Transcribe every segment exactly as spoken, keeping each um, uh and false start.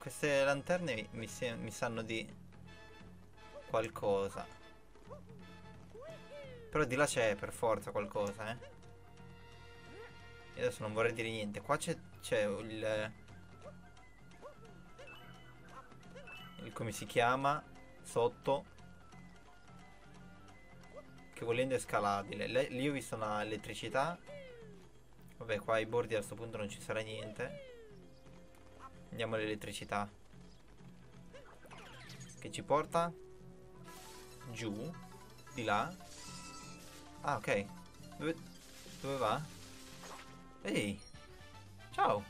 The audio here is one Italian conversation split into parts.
queste lanterne mi, mi, se- mi sanno di qualcosa. Però di là c'è per forza qualcosa, eh. Io adesso non vorrei dire niente. Qua c'è il, il come si chiama sotto, che volendo è scalabile. Le- lì ho visto una elettricità. Vabbè, qua ai bordi a questo punto non ci sarà niente. Andiamo all'elettricità, che ci porta giù, di là. Ah, ok. Dove, dove va? Ehi, ciao.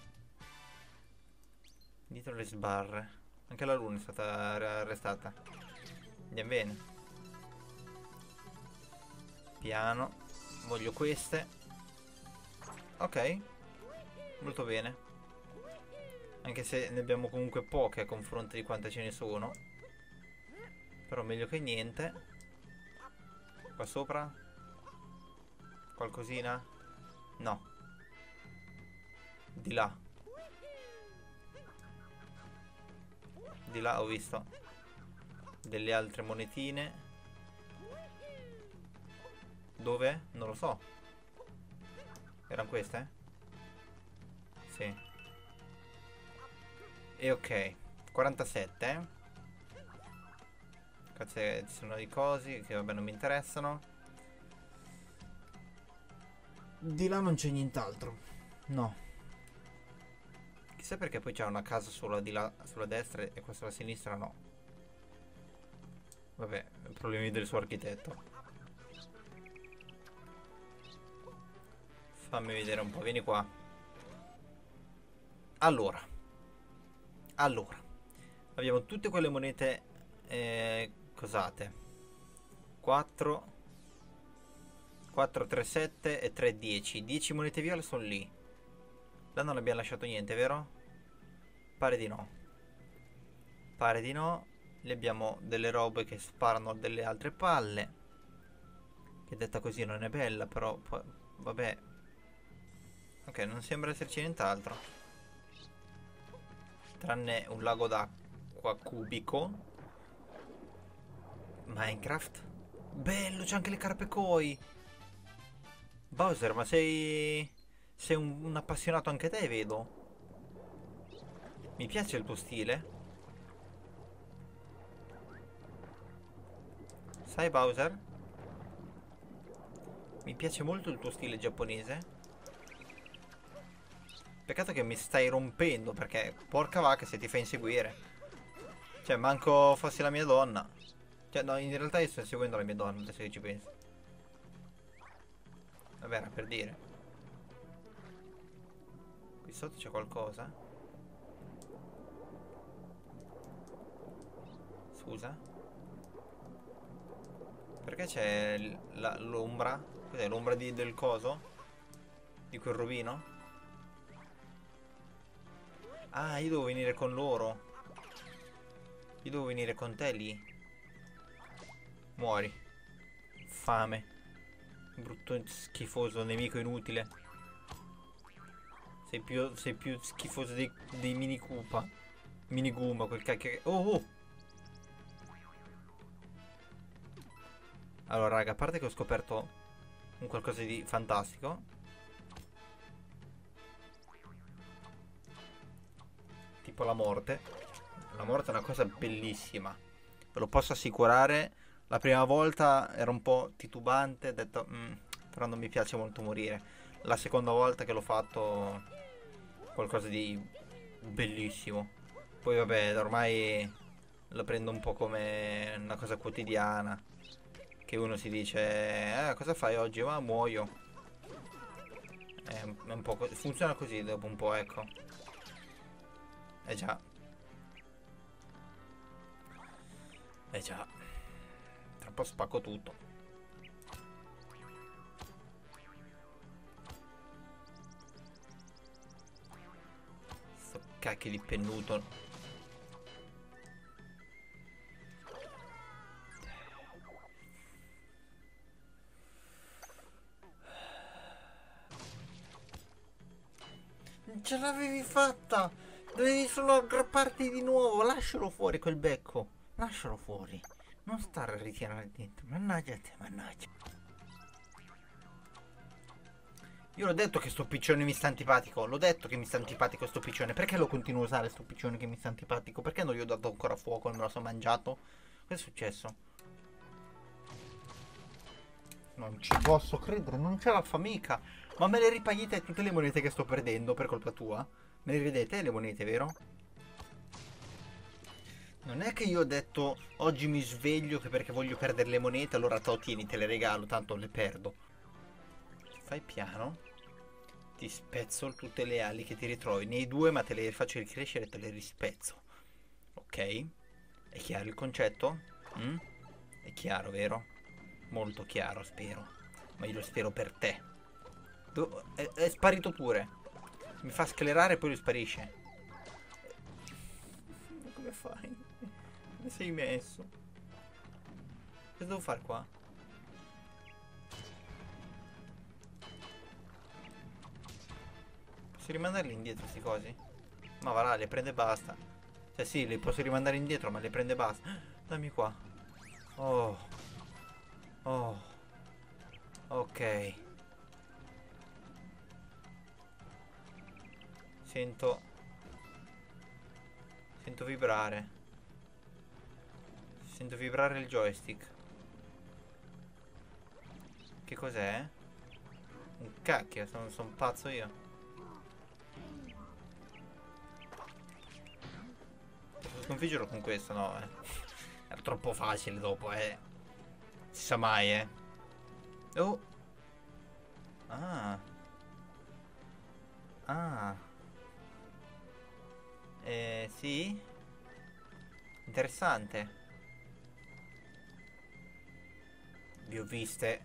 Dietro le sbarre. Anche la luna è stata arrestata. Andiamo bene. Piano. Voglio queste. Ok. Molto bene. Anche se ne abbiamo comunque poche a confronto di quante ce ne sono. Però meglio che niente. Qua sopra qualcosina? No. Di là. Di là ho visto delle altre monetine. Dove? Non lo so. Erano queste? Sì. E ok. quarantasette, eh? Cazzo, ci sono i cosi che vabbè non mi interessano. Di là non c'è nient'altro. No. Chissà perché poi c'è una casa solo di là sulla destra e questa sulla sinistra no. Vabbè, problemi del suo architetto. Fammi vedere un po', vieni qua. Allora. Allora. Abbiamo tutte quelle monete eh, cosate. quattro quattro, tre, sette e tre, dieci. dieci monete viola sono lì. Là non abbiamo lasciato niente, vero? Pare di no. Pare di no. Lì abbiamo delle robe che sparano a delle altre palle. Che detta così non è bella, però poi, vabbè. Ok, non sembra esserci nient'altro. Tranne un lago d'acqua cubico. Minecraft. Bello, c'è anche le carpe koi. Bowser, ma sei... Sei un, un appassionato anche te, vedo. Mi piace il tuo stile. Sai, Bowser? Mi piace molto il tuo stile giapponese. Peccato che mi stai rompendo, perché porca vacca se ti fai inseguire. Cioè, manco fossi la mia donna. Cioè, no, in realtà io sto inseguendo la mia donna, adesso che ci penso. Vabbè, era per dire. Qui sotto c'è qualcosa. Scusa. Perché c'è l'ombra? Cos'è, l'ombra del coso? Di quel rovino? Ah, io devo venire con loro. Io devo venire con te lì. Muori. Fame. Brutto schifoso nemico inutile. Sei più, sei più schifoso dei, dei mini Koopa. Mini Goomba, quel cacchio che... Oh, oh! Allora, raga, a parte che ho scoperto un qualcosa di fantastico. Tipo la morte. La morte è una cosa bellissima. Ve lo posso assicurare. La prima volta ero un po' titubante. Ho detto, mm, però non mi piace molto morire. La seconda volta che l'ho fatto, qualcosa di bellissimo. Poi vabbè, ormai lo prendo un po' come una cosa quotidiana. Che uno si dice, eh, cosa fai oggi? Ma muoio. È un, è un po' co- funziona così dopo un po', ecco. Eh già. Eh già. Tra un po' spacco tutto. Sto cacchio di pennuto. Ce l'avevi fatta! Dovevi solo aggrapparti di nuovo. Lascialo fuori quel becco. Lascialo fuori. Non stare a ritirare dentro. Mannaggia te, mannaggia. Io l'ho detto che sto piccione mi sta antipatico. L'ho detto che mi sta antipatico sto piccione. Perché lo continuo a usare sto piccione che mi sta antipatico? Perché non gli ho dato ancora fuoco e me lo sono mangiato? Cosa è successo? Non ci posso credere, non ce la fa mica. Ma me le ripaghite tutte le monete che sto perdendo per colpa tua? Me le ridete le monete, vero? Non è che io ho detto oggi mi sveglio che perché voglio perdere le monete, allora to tieni, te le regalo, tanto le perdo. Fai piano. Ti spezzo tutte le ali che ti ritrovi. Nei due, ma te le faccio ricrescere e te le rispezzo. Ok? È chiaro il concetto? Mm? È chiaro, vero? Molto chiaro, spero. Ma io lo spero per te. Do- è, è sparito pure. Mi fa sclerare e poi lui sparisce. Ma come fai? Come sei messo? Cosa devo fare qua? Posso rimandarli indietro sti cosi? Ma va là, le prende e basta. Cioè sì, li posso rimandare indietro, ma le prende e basta. Dammi qua. Oh. Oh. Ok. Sento. Sento vibrare. Sento vibrare il joystick. Che cos'è? Un cacchio, sono son pazzo io. Posso sconfiggerlo con questo? No, eh. Era troppo facile dopo, eh. Si sa mai, eh. Oh. Ah. Ah. Eh, sì? Interessante. Vi ho viste.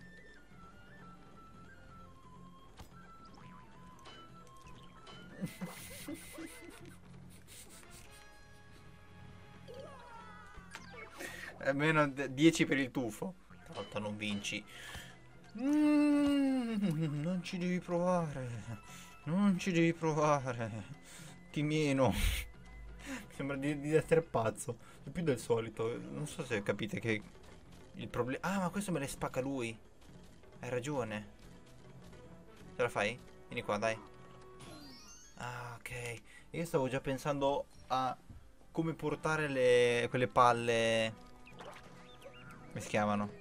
Almeno dieci per il tuffo. Stavolta non vinci. Mm, non ci devi provare. Non ci devi provare. Ti meno. Sembra di, di essere pazzo. Di più del solito. Non so se capite che il problema. Ah, ma questo me le spacca lui. Hai ragione. Ce la fai? Vieni qua, dai. Ah, ok. Io stavo già pensando a come portare le, quelle palle. Come si chiamano?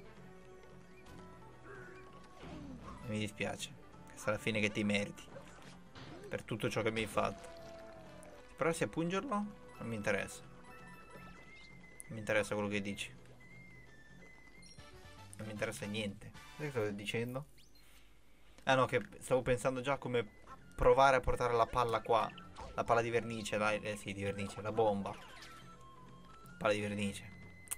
E mi dispiace. Questa è la fine che ti meriti. Per tutto ciò che mi hai fatto. Se provassi a pungerlo, non mi interessa. Non mi interessa quello che dici. Non mi interessa niente. Cosa stavo dicendo? Ah no, che stavo pensando già come provare a portare la palla qua. La palla di vernice, dai. Eh sì, di vernice. La bomba. Palla di vernice.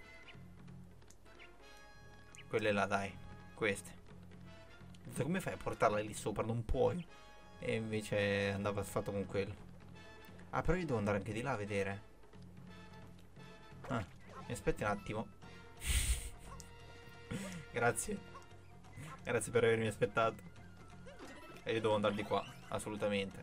Quelle là, dai. Queste. Come fai a portarla lì sopra? Non puoi. E invece andava fatto con quello. Ah, però io devo andare anche di là a vedere. Ah, mi aspetti un attimo. Grazie. Grazie per avermi aspettato. E io devo andare di qua, assolutamente.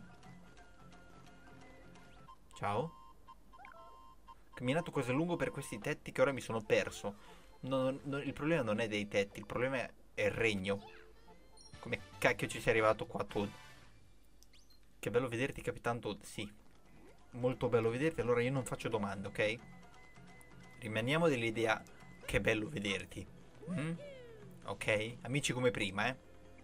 Ciao. Ho camminato così a lungo per questi tetti che ora mi sono perso. Non- non- il problema non è dei tetti, il problema è il regno. Come cacchio ci sei arrivato qua, Toad? Che bello vederti, Capitan Toad. Sì, molto bello vederti. Allora io non faccio domande, ok? Rimaniamo dell'idea che è bello vederti. Mm? Ok? Amici come prima, eh?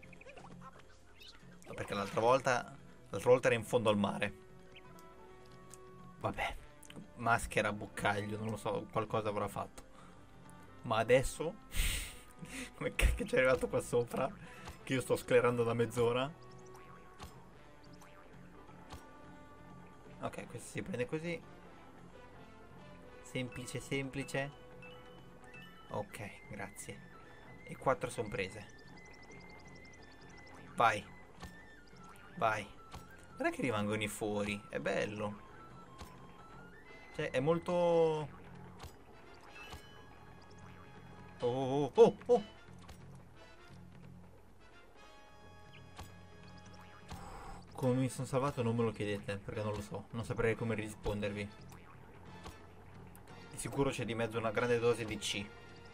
No, perché l'altra volta. L'altra volta era in fondo al mare. Vabbè. Maschera, boccaglio, non lo so, qualcosa avrà fatto. Ma adesso. Come cacchio ci è arrivato qua sopra? Che io sto sclerando da mezz'ora. Ok, questo si prende così. Semplice, semplice. Ok, grazie. E quattro sono prese. Vai, vai. Guarda che rimangono i fori. È bello. Cioè, è molto. Oh, oh, oh, oh. come mi sono salvato non me lo chiedete, perché non lo so. Non saprei come rispondervi. Di sicuro c'è di mezzo una grande dose di C.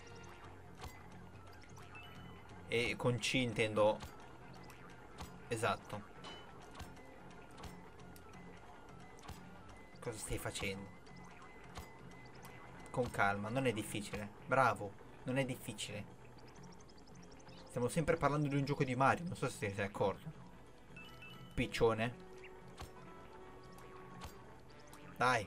E con C intendo... Esatto. Cosa stai facendo? Con calma, non è difficile. Bravo, non è difficile. Stiamo sempre parlando di un gioco di Mario, non so se ti sei accorto. Piccione. Dai.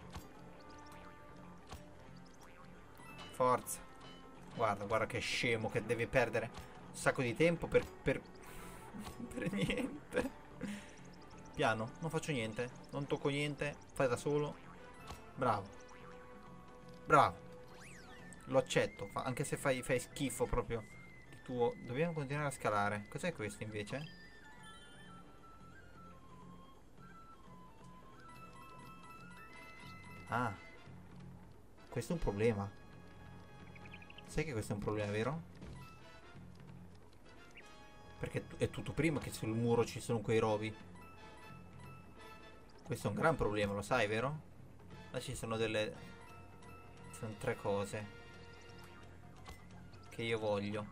Forza. Guarda, guarda che scemo che devi perdere un sacco di tempo per... per... per niente. Piano, non faccio niente. Non tocco niente. Fai da solo. Bravo. Bravo. Lo accetto. Fa... Anche se fai, fai schifo proprio. Di tuo. Dobbiamo continuare a scalare. Cos'è questo invece? Ah. Questo è un problema. Sai che questo è un problema, vero? Perché è tutto prima che sul muro ci sono quei rovi. Questo è un gran problema, lo sai, vero? Là ci sono delle... Sono tre cose che io voglio.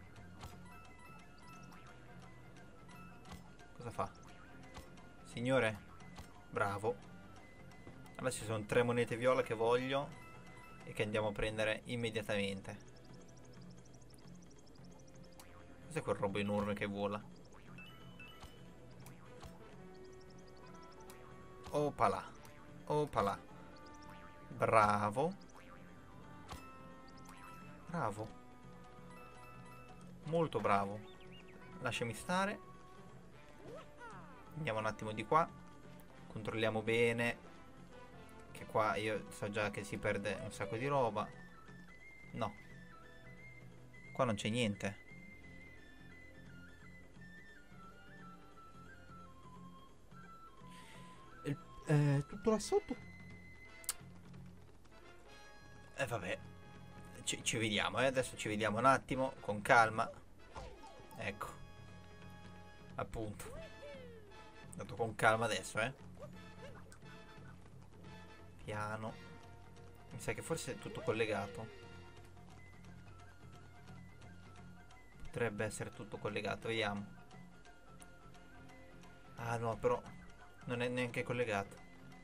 Cosa fa? Signore? Bravo. Allora ci sono tre monete viola che voglio e che andiamo a prendere immediatamente. Cos'è quel robo enorme che vola? Opala. Opala. Bravo. Bravo. Molto bravo. Lasciami stare. Andiamo un attimo di qua. Controlliamo bene. Che qua io so già che si perde un sacco di roba. No. Qua non c'è niente. Eh, tutto là sotto. E eh, vabbè. Ci, ci vediamo, eh. Adesso ci vediamo un attimo. Con calma. Ecco. Appunto. Dato con calma adesso, eh. Piano. Mi sa che forse è tutto collegato. Potrebbe essere tutto collegato. Vediamo. Ah no, però non è neanche collegato.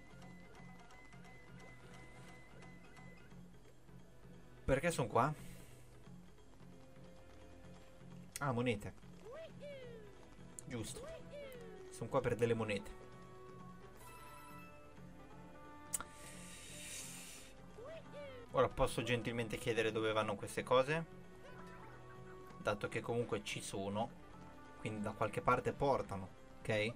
Perché sono qua? Ah, monete. Giusto. Sono qua per delle monete. Ora posso gentilmente chiedere dove vanno queste cose, dato che comunque ci sono. Quindi da qualche parte portano, ok?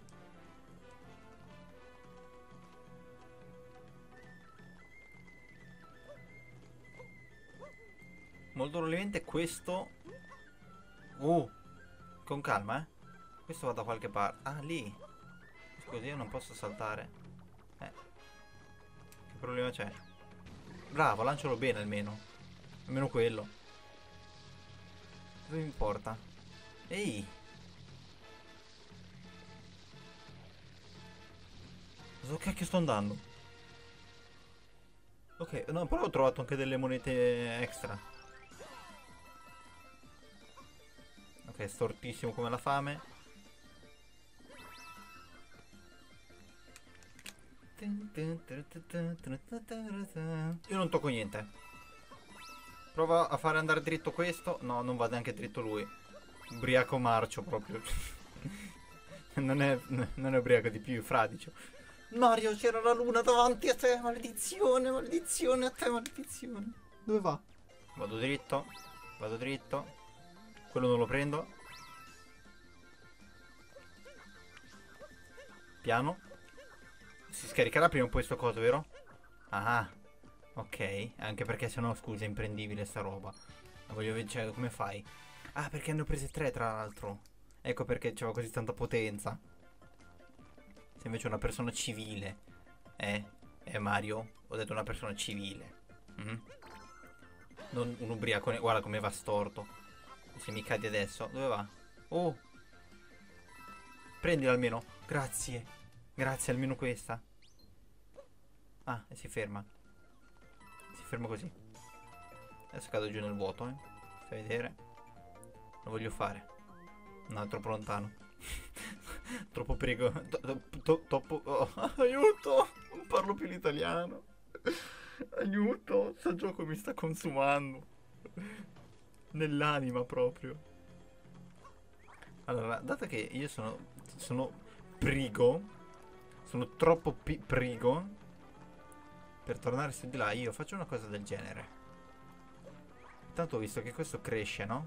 Molto probabilmente questo... Uh, con calma, eh. Questo va da qualche parte. Ah, lì. Scusi, io non posso saltare. Eh. Che problema c'è? Bravo, lancialo bene almeno. Almeno quello. Dove mi porta? Ehi. Dove cacchio sto andando? Ok, no, però ho trovato anche delle monete extra. Ok, stortissimo come la fame. Io non tocco niente. Prova a fare andare dritto questo. No, non va neanche dritto lui. Ubriaco marcio proprio. non, è, non è ubriaco di più, fradicio. Mario, c'era la luna davanti a te. Maledizione, maledizione a te, maledizione. Dove va? Vado dritto. Vado dritto. Quello non lo prendo. Piano. Si scaricherà prima o poi sto coso, vero? Ah, ok. Anche perché sennò, scusa, è imprendibile sta roba. La voglio vedere, cioè, come fai? Ah, perché ne ho prese tre, tra l'altro. Ecco perché c'aveva così tanta potenza. Se invece una persona civile. Eh? Eh, Mario? Ho detto una persona civile. Mm? Non un ubriaco. Guarda come va storto. Se mi cadi adesso. Dove va? Oh! Prendilo almeno. Grazie. Grazie, almeno questa. Ah, e si ferma. Si ferma così. Adesso cado giù nel vuoto, eh. Fai vedere. Lo voglio fare. No, è troppo lontano. Troppo pericolo. Troppo. Oh, aiuto! Non parlo più l'italiano. Aiuto! Questo gioco mi sta consumando. Nell'anima proprio. Allora, dato che io sono. Sono prigo. Sono troppo prigo. Per tornare su di là, io faccio una cosa del genere. Intanto ho visto che questo cresce, no?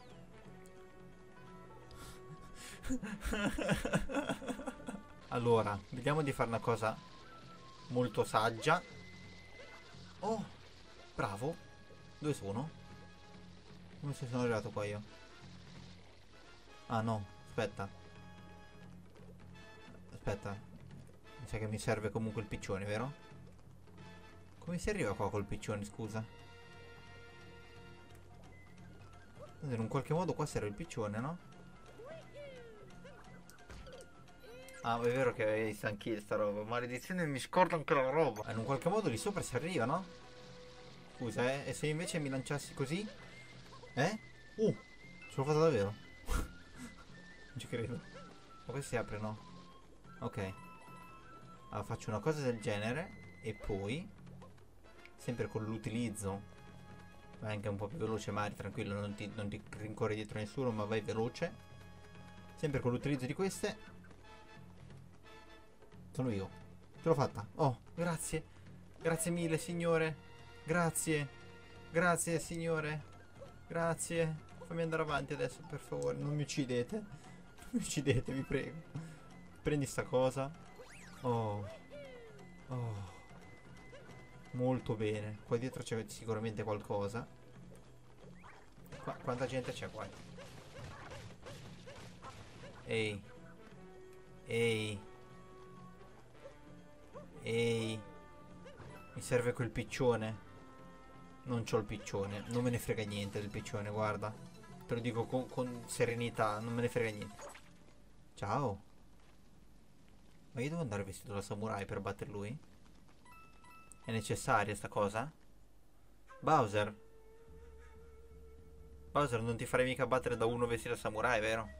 Allora, vediamo di fare una cosa molto saggia. Oh, bravo. Dove sono? Come se sono arrivato qua io? Ah no, aspetta. Aspetta. Mi sa che mi serve comunque il piccione, vero? Come si arriva qua col piccione, scusa? In un qualche modo qua serve il piccione, no? Ah, è vero che avevi visto anch'io sta roba. Maledizione, mi scordo anche la roba. Ah, in un qualche modo lì sopra si arriva, no? Scusa, eh? E se invece mi lanciassi così? Eh? Uh! Ce l'ho fatta davvero. Non ci credo. Ma questo si apre, no? Ok. Allora faccio una cosa del genere. E poi, sempre con l'utilizzo, vai anche un po' più veloce, Mari, tranquillo, non ti, non ti rincorri dietro nessuno, ma vai veloce. Sempre con l'utilizzo di queste. Sono io. Ce l'ho fatta. Oh, grazie. Grazie mille, signore. Grazie. Grazie, signore. Grazie. Fammi andare avanti adesso, per favore. Non mi uccidete. Non mi uccidete, vi prego. Prendi sta cosa. Oh. Oh. Molto bene. Qua dietro c'è sicuramente qualcosa. Qua, quanta gente c'è qua? Ehi. Ehi. Ehi. Mi serve quel piccione. Non c'ho il piccione. Non me ne frega niente del piccione, guarda. Te lo dico con, con serenità. Non me ne frega niente. Ciao. Ma io devo andare vestito da samurai per battere lui? È necessaria sta cosa? Bowser. Bowser, non ti farei mica battere da uno vestito da samurai, vero?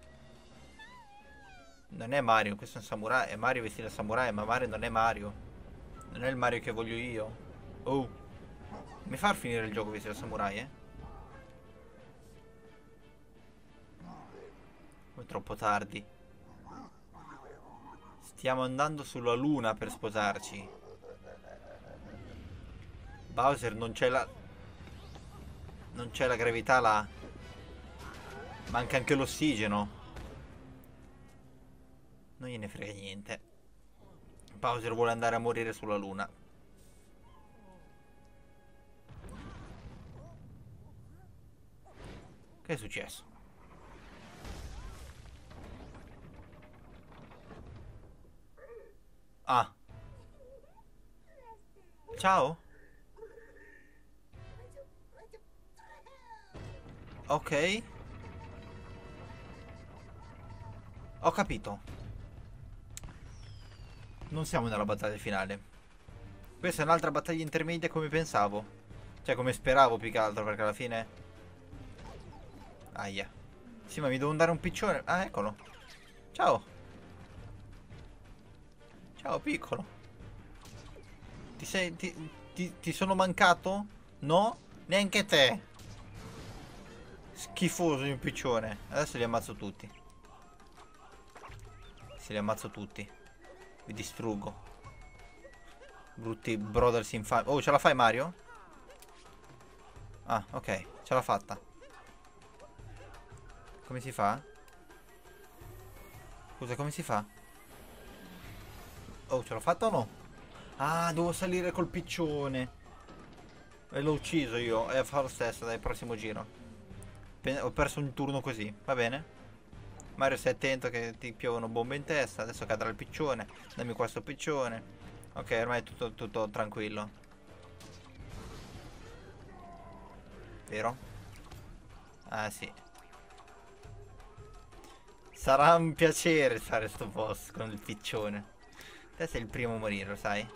Non è Mario, questo è un samurai. È Mario vestito da samurai, ma Mario non è Mario. Non è il Mario che voglio io. Oh. Mi far finire il gioco vestito da samurai, eh? È troppo tardi. Stiamo andando sulla luna per sposarci. Bowser, non c'è la... Non c'è la gravità là. Manca anche l'ossigeno. Non gliene frega niente. Bowser vuole andare a morire sulla luna. Che è successo? Ah. Ciao. Ok. Ho capito. Non siamo nella battaglia finale. Questa è un'altra battaglia intermedia come pensavo. Cioè come speravo più che altro, perché alla fine... Aia. Sì, ma mi devo dare un piccione. Ah, eccolo. Ciao. Ciao, piccolo. Ti sei... Ti, ti, ti sono mancato? No? Neanche te. Schifoso di un piccione. Adesso li ammazzo tutti. Se li ammazzo tutti. Vi distruggo. Brutti brothers infami. Oh, ce la fai, Mario? Ah, ok. Ce l'ha fatta. Come si fa? Scusa, come si fa? Oh, ce l'ho fatta o no? Ah, devo salire col piccione. E l'ho ucciso io. E fa lo stesso, dai, prossimo giro. Pe- ho perso un turno così. Va bene? Mario, stai attento che ti piovono bombe in testa. Adesso cadrà il piccione. Dammi questo piccione. Ok, ormai è tutto, tutto tranquillo. Vero? Ah, sì. Sarà un piacere fare sto boss con il piccione. Te sei il primo a morire, lo sai?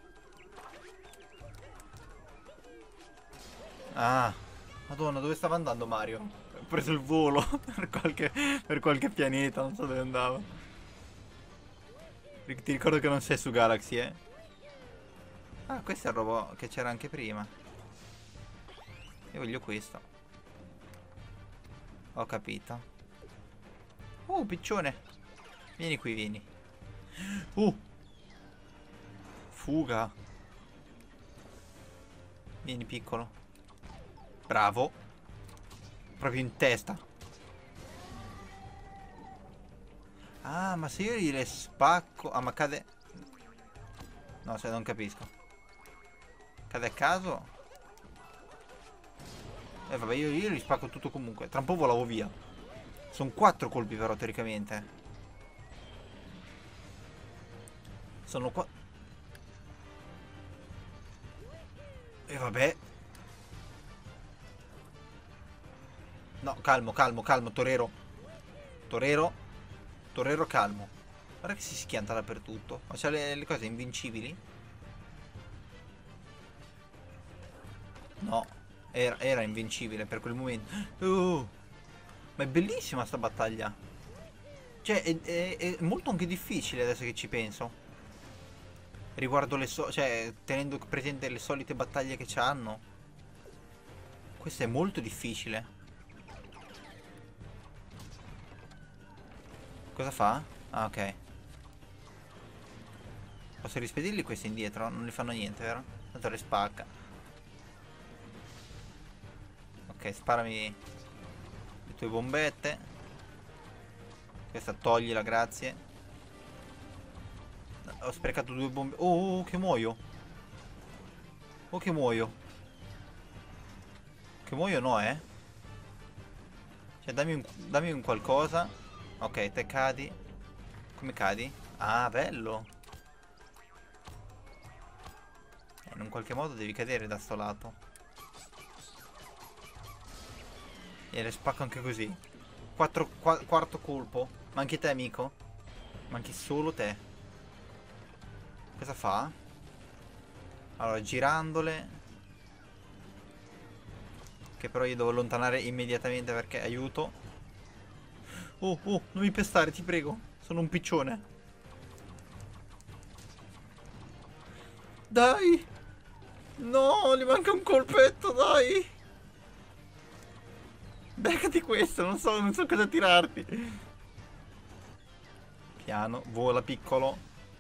Ah, Madonna, dove stava andando Mario? Ho preso il volo per qualche, per qualche pianeta, non so dove andava. Ti ricordo che non sei su Galaxy, eh? Ah, questo è il robot che c'era anche prima. Io voglio questo. Ho capito. Uh, piccione. Vieni qui, vieni. Uh. Fuga. Vieni, piccolo. Bravo. Proprio in testa. Ah, ma se io gliele spacco... Ah, ma cade... No, se non capisco. Cade a caso? Eh, vabbè, io, io gli spacco tutto comunque. Tra un po' volavo via. Sono quattro colpi però, teoricamente. Sono qua... E vabbè. No, calmo, calmo, calmo, Torero. Torero. Torero, calmo. Guarda che si schianta dappertutto. Ma c'ha le, le cose invincibili? No. Era, era invincibile per quel momento. Uh, ma è bellissima sta battaglia. Cioè, è, è, è molto anche difficile adesso che ci penso. Riguardo le so... Cioè, tenendo presente le solite battaglie che c'hanno. Questo è molto difficile. Cosa fa? Ah, ok. Posso rispedirli questi indietro? Non li fanno niente, vero? Tanto le spacca. Ok, sparami le tue bombette. Questa toglila, grazie. Ho sprecato due bombe. Oh, oh, oh, che muoio. Oh, che muoio. Che muoio no, eh. Cioè, dammi un, dammi un qualcosa. Ok, te cadi. Come cadi? Ah, bello. Eh, in un qualche modo devi cadere da sto lato. E le spacco anche così. Quattro, qua, quarto colpo. Manchi te, amico? Manchi solo te. Cosa fa? Allora, girandole. Che però io devo allontanare immediatamente perché aiuto. Oh, oh, non mi pestare, ti prego. Sono un piccione. Dai! No, gli manca un colpetto, dai! Beccati questo, non so, non so cosa tirarti. Piano, vola piccolo.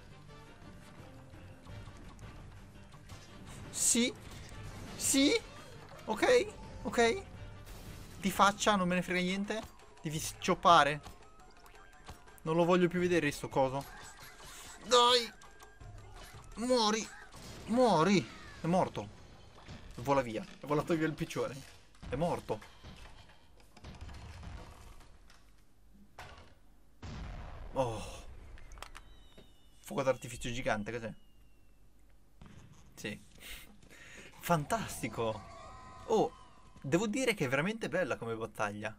Sì. Sì. Ok, ok. Di faccia, non me ne frega niente. Devi scioppare. Non lo voglio più vedere sto coso. Dai. Muori. Muori. È morto. Vola via. È volato via il piccione. È morto. Oh. Fuoco d'artificio gigante, cos'è? Sì. Fantastico. Oh, devo dire che è veramente bella come battaglia.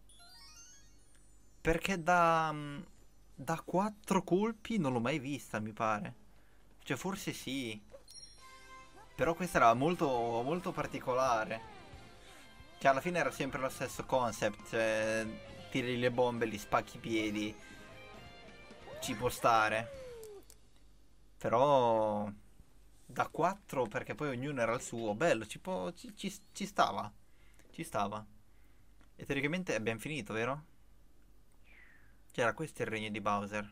Perché da... mm, da quattro colpi non l'ho mai vista, mi pare. Cioè, forse sì. Però questa era molto, molto particolare. Cioè, alla fine era sempre lo stesso concept. Cioè, tiri le bombe, li spacchi i piedi. Ci può stare. Però... Da quattro, perché poi ognuno era il suo. Bello, ci, può, ci, ci, ci stava. Ci stava. E teoricamente abbiamo finito, vero? C'era questo il regno di Bowser.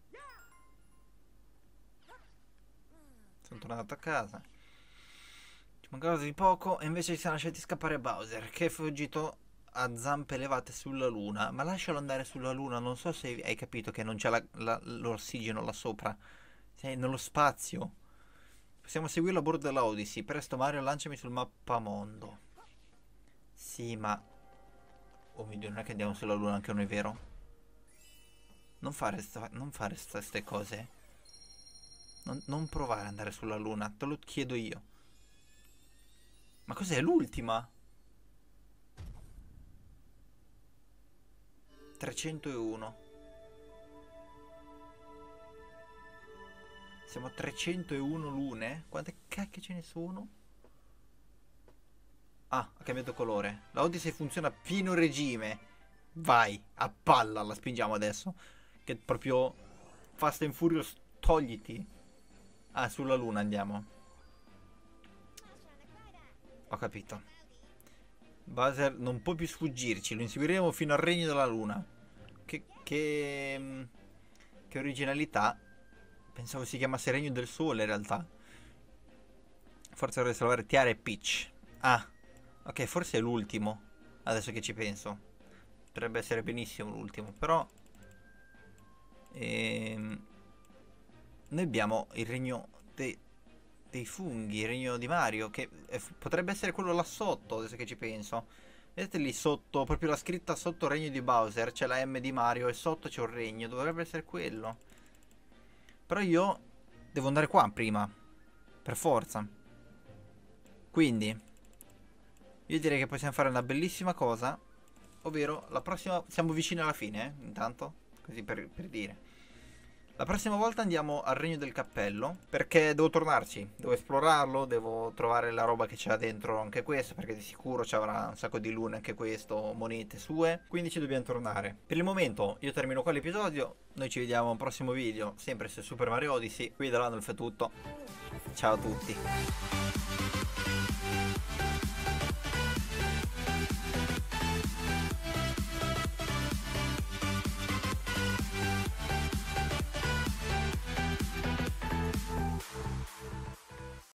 Sono tornato a casa. Ci mancava di poco e invece ci siamo lasciati scappare Bowser, che è fuggito a zampe levate sulla luna. Ma lascialo andare sulla luna, non so se hai capito che non c'è la- la- l'ossigeno là sopra. Sei nello spazio. Possiamo seguirlo a bordo della Odyssey. Presto Mario, lanciami sul mappamondo. Sì, ma... Oh mio Dio, non è che andiamo sulla luna anche noi, vero? Non fare, sta- non fare queste cose. Non, non provare ad andare sulla luna, te lo chiedo io. Ma cos'è l'ultima? trecentouno. Siamo a trecentouno lune. Quante cacchio ce ne sono? Ah, ha cambiato colore. La Odyssey funziona a pieno regime. Vai, a palla la spingiamo adesso. Che proprio Fast and Furious, togliti. Ah, sulla luna andiamo. Ho capito. Bowser non può più sfuggirci. Lo inseguiremo fino al regno della luna. Che... Che... Che originalità. Pensavo si chiamasse Regno del Sole in realtà. Forse dovrei salvare Tiara e Peach. Ah, ok, forse è l'ultimo. Adesso che ci penso. Potrebbe essere benissimo l'ultimo. Però ehm, noi abbiamo il regno dei, dei funghi. Il regno di Mario. Che è, potrebbe essere quello là sotto. Adesso che ci penso. Vedete lì sotto, proprio la scritta sotto regno di Bowser. C'è la M di Mario e sotto c'è un regno. Dovrebbe essere quello. Però io devo andare qua prima. Per forza. Quindi io direi che possiamo fare una bellissima cosa. Ovvero la prossima... Siamo vicini alla fine, eh, intanto. Così per, per dire. La prossima volta andiamo al Regno del Cappello. Perché devo tornarci. Devo esplorarlo. Devo trovare la roba che c'è dentro anche questo. Perché di sicuro ci avrà un sacco di lune anche questo. Monete sue. Quindi ci dobbiamo tornare. Per il momento io termino qua l'episodio. Noi ci vediamo a un prossimo video. Sempre su Super Mario Odyssey. Qui da Landolf è tutto. Ciao a tutti.